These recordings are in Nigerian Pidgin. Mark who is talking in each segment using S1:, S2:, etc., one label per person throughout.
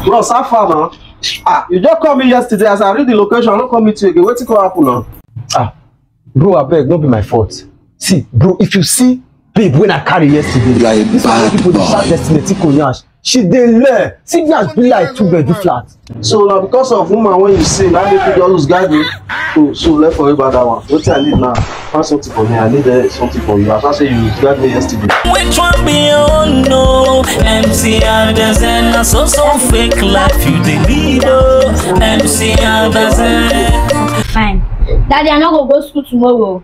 S1: Bros, how far now? Ah, you just called me yesterday as I read the location. I don't come meet you again. What's going to happen now?
S2: Ah, bro, I beg, don't be my fault. See, bro, if you see babe when I carry yesterday, like this one people dey start estimating Konyash. She dey learn. See, Konyash be like 2-bedroom flat.
S1: So now because of woman when you see, now make you just guide me. So left for you about that one. What I need now? Find something for me. I need something for you. As I say, you guide me yesterday.
S3: Which one be oh no? MC Anderson, so fake life you deliver. MC Anderson.
S4: Fine. Daddy, I'm not gonna go to school tomorrow.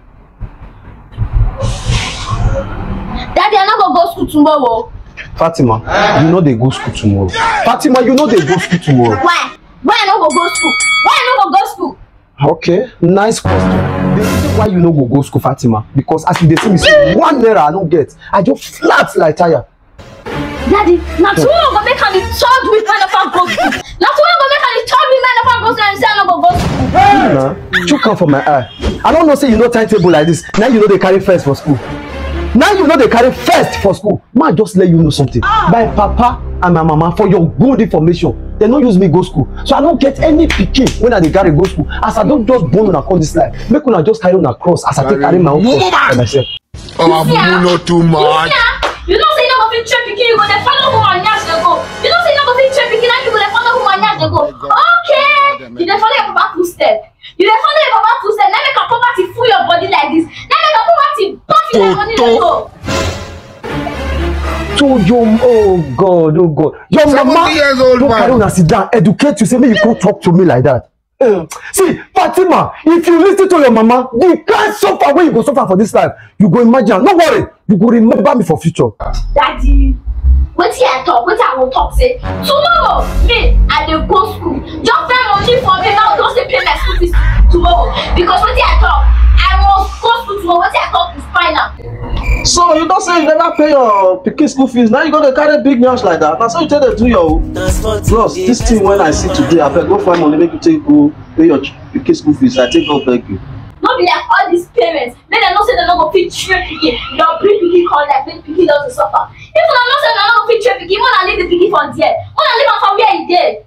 S4: Daddy, I'm not gonna go to school tomorrow.
S2: Fatima, you know they go school tomorrow. Fatima, you know they go school tomorrow.
S4: Why? Why I not go school? Why I not go school?
S2: Okay, nice question. The reason why you no go school, Fatima, because as you dey see me say 1 naira I don't get, I just flat like tire.
S4: Daddy, now tomorrow go make am the 3rd week when I go school. Now tomorrow go make am the 3rd week when I go school and say I no go school.
S2: Nah, you come for my eye. I don't know say you know timetable like this. Now you know they carry first for school. Now you know they carry first for school. Ma just let you know something. My papa and my mama, for your good information, they don't use me go school. So I don't get any picking when I carry go school. As I don't just born on a this life. Make una just carry on a cross as I take carry my own cross by myself.
S5: Oh, not too much.
S4: You don't say you don't go fit train picking, you go dey follow who and nyash dey go. You don't say you don't go fit train picking, and you go dey follow who and nyash dey go. Okay, you dey follow your papa footstep. You dey follow your papa footstep. Now make a poverty full your body like this. Now make a poverty buff you like body like so.
S2: So your oh God, your mama don't carry on and sit down, educate you, say me you can't talk to me like that. See, Fatima, if you listen to your mama, you can't suffer when you go suffer for this life. You go imagine, no worry, you go remember me for future.
S4: Daddy, what I talk, what I will talk say. Tomorrow, me, I dey go school. Just pay money for me now, don't say pay my school fees tomorrow. Because what I talk, I must go school tomorrow. What I talk is final.
S1: So you don't say you never pay your pikin school fees. Now you gonna carry big nyash like that. Now so you tell them do your bros. This thing when I see today, I beg go find money make you take go pay your pikin school fees. I take go beg you.
S4: Not be like all these parents. Make them not say they not go fit train pikin. Your bring pikin call like make pikin doesn't suffer. If they not say they not go fit train pikin, wanna leave the pikin for there. Wanna leave am for where he dey.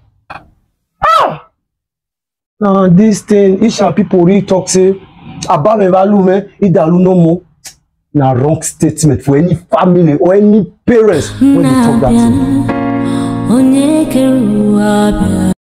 S2: Ah, this thing, Isha people really talk say about me value me, idalu no more. Na wrong statement for any family or any parents when they talk that thing.